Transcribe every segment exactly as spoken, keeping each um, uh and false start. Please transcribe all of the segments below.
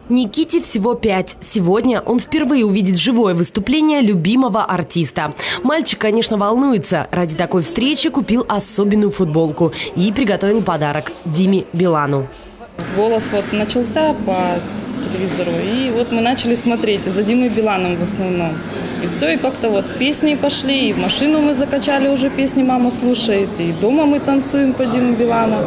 Никите всего пять. Сегодня он впервые увидит живое выступление любимого артиста. Мальчик, конечно, волнуется. Ради такой встречи купил особенную футболку и приготовил подарок Диме Билану. Голос вот начался по телевизору, и вот мы начали смотреть за Димой Биланом в основном. И все, и как-то вот песни пошли, и в машину мы закачали уже песни, мама слушает, и дома мы танцуем по Диму Билану.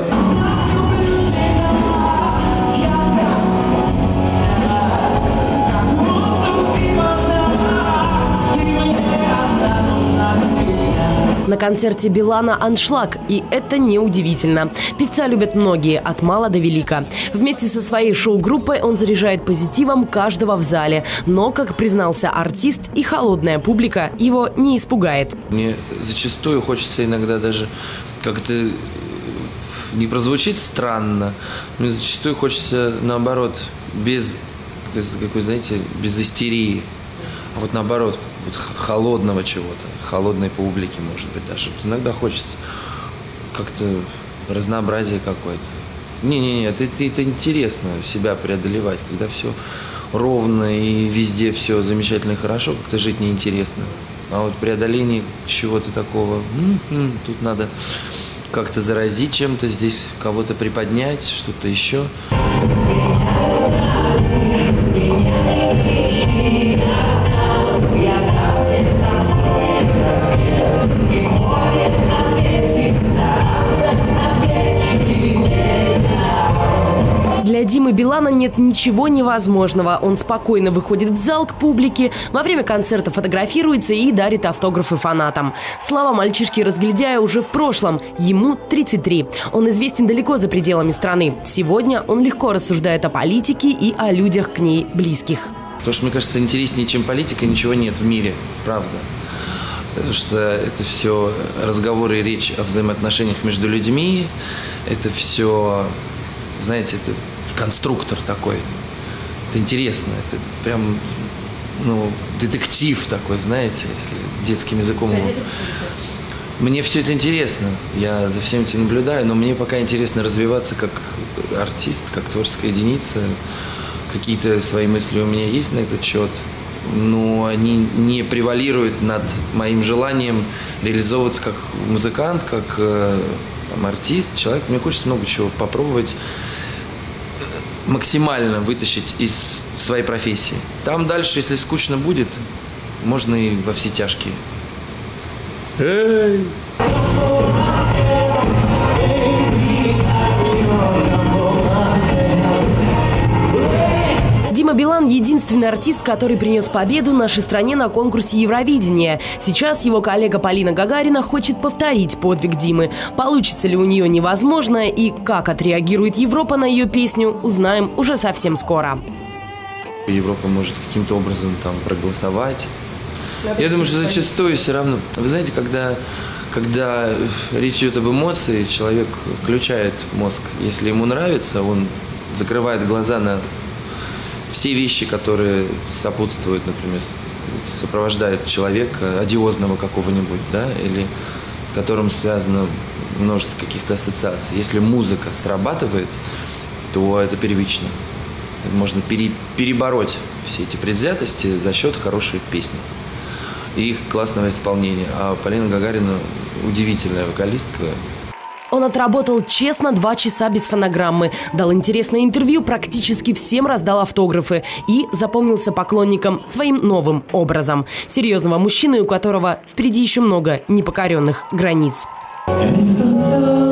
На концерте Билана аншлаг, и это неудивительно. Певца любят многие, от мала до велика. Вместе со своей шоу-группой он заряжает позитивом каждого в зале. Но, как признался артист, и холодная публика его не испугает. Мне зачастую хочется иногда даже как-то не прозвучит странно, мне зачастую хочется наоборот, без, как вы знаете, без истерии. А вот наоборот, вот холодного чего-то, холодной публики, может быть, даже. Вот иногда хочется как-то разнообразие какое-то. Не-не-не, это, это интересно себя преодолевать, когда все ровно и везде все замечательно и хорошо, как-то жить неинтересно. А вот преодоление чего-то такого, м-м, тут надо как-то заразить чем-то, здесь кого-то приподнять, что-то еще. Для Димы Билана нет ничего невозможного. Он спокойно выходит в зал к публике, во время концерта фотографируется и дарит автографы фанатам. Слава мальчишки-разглядяя уже в прошлом. Ему тридцать три. Он известен далеко за пределами страны. Сегодня он легко рассуждает о политике и о людях к ней близких. Потому что, мне кажется, интереснее, чем политика, ничего нет в мире. Правда. Потому что это все разговоры и речь о взаимоотношениях между людьми. Это все, знаете, это конструктор такой. Это интересно. Это прям, ну, детектив такой, знаете, если детским языком. Мне все это интересно. Я за всем этим наблюдаю, но мне пока интересно развиваться как артист, как творческая единица. Какие-то свои мысли у меня есть на этот счет, но они не превалируют над моим желанием реализовываться как музыкант, как там, артист, человек. Мне хочется много чего попробовать, максимально вытащить из своей профессии. Там дальше, если скучно будет, можно и во все тяжкие. Эй! Дима Билан – единственный артист, который принес победу нашей стране на конкурсе Евровидения. Сейчас его коллега Полина Гагарина хочет повторить подвиг Димы. Получится ли у нее невозможное и как отреагирует Европа на ее песню, узнаем уже совсем скоро. Европа может каким-то образом там проголосовать. Я думаю, что зачастую все равно... Вы знаете, когда, когда речь идет об эмоции, человек включает мозг. Если ему нравится, он закрывает глаза на все вещи, которые сопутствуют, например, сопровождают человека одиозного какого-нибудь, да, или с которым связано множество каких-то ассоциаций. Если музыка срабатывает, то это первично. Можно пере, перебороть все эти предвзятости за счет хорошей песни и их классного исполнения. А Полина Гагарина удивительная вокалистка. Он отработал честно два часа без фонограммы, дал интересное интервью, практически всем раздал автографы и запомнился поклонникам своим новым образом. Серьезного мужчины, у которого впереди еще много непокоренных границ.